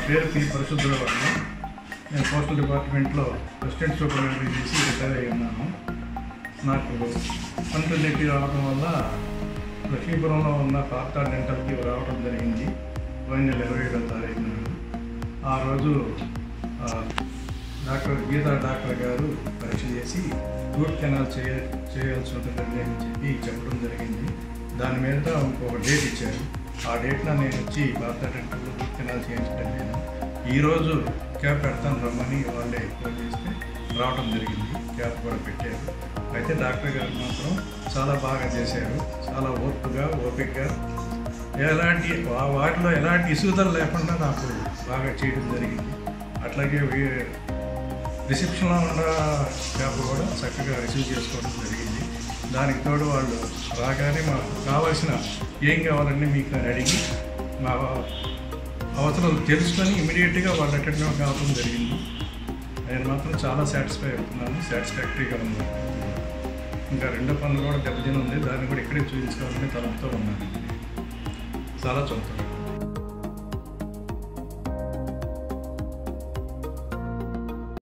పేరు పి పరిశుద్ధరావు. నేను పోస్టల్ డిపార్ట్మెంట్లో అసిస్టెంట్ సూపరింటెండెంట్ చేసి రిటైర్ అయ్యి ఉన్నాను. నాకు కంటిన్యూటీ రావడం వల్ల లక్ష్మీపురంలో ఉన్న పార్థా డెంటల్కి రావడం జరిగింది. పోయిన నెల 27వ తారీఖున. ఆ రోజు డాక్టర్ గీతా డాక్టర్ గారు పరీక్ష చేసి రూట్ కెనాల్ చేయాల్సి ఉంటుందని చెప్పడం జరిగింది. దాని మీద ఇంకొక డేట్ ఇచ్చారు. ఆ డేట్న నేను వచ్చి పార్థా డెంటల్లో రూట్ కెనాల్ చేయించడం నేను ఈరోజు క్యాప్ పెడతాను రమ్మని వాళ్ళే ఫోన్ చేస్తే రావడం జరిగింది. క్యాప్ కూడా పెట్టారు. అయితే డాక్టర్ గారు మాత్రం చాలా బాగా చేశారు. చాలా ఓపికగా వాటిలో ఎలాంటి ఇసుగుదల లేకుండా నాకు బాగా చేయడం జరిగింది. అట్లాగే రిసెప్షన్లో ఉన్న క్యాప్ కూడా చక్కగా రిసీవ్ చేసుకోవడం జరిగింది. దానికి తోడు వాళ్ళు రాగానే మాకు కావాల్సిన ఏం కావాలని మీకు అడిగి మా అవసరాలు తెలుసుకొని ఇమీడియట్గా వాళ్ళు అటెండ్ కావడం జరిగింది. నేను మాత్రం చాలా సాటిస్ఫాక్టరీగా ఉంది. ఇంకా రెండో పనులు కూడా దెబ్బతిని ఉంది. దాన్ని కూడా ఇక్కడే చూపించుకోవాలని తలంతో ఉన్నాను. చాలా చదువుతాను.